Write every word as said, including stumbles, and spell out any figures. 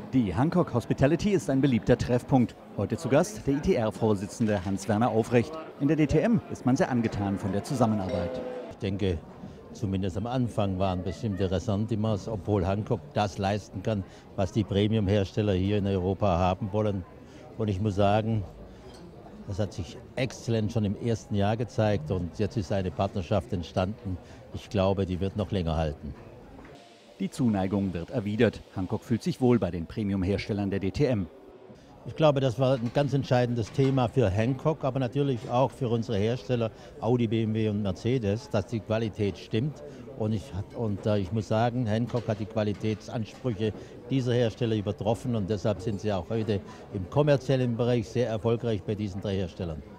Die Hankook Hospitality ist ein beliebter Treffpunkt. Heute zu Gast der I T R-Vorsitzende Hans-Werner Aufrecht. In der D T M ist man sehr angetan von der Zusammenarbeit. Ich denke, zumindest am Anfang waren bestimmte Ressentiments, obwohl Hankook das leisten kann, was die Premium-Hersteller hier in Europa haben wollen. Und ich muss sagen, das hat sich exzellent schon im ersten Jahr gezeigt und jetzt ist eine Partnerschaft entstanden. Ich glaube, die wird noch länger halten. Die Zuneigung wird erwidert. Hankook fühlt sich wohl bei den Premium-Herstellern der D T M. Ich glaube, das war ein ganz entscheidendes Thema für Hankook, aber natürlich auch für unsere Hersteller Audi, B M W und Mercedes, dass die Qualität stimmt. Und ich, und, äh, ich muss sagen, Hankook hat die Qualitätsansprüche dieser Hersteller übertroffen und deshalb sind sie auch heute im kommerziellen Bereich sehr erfolgreich bei diesen drei Herstellern.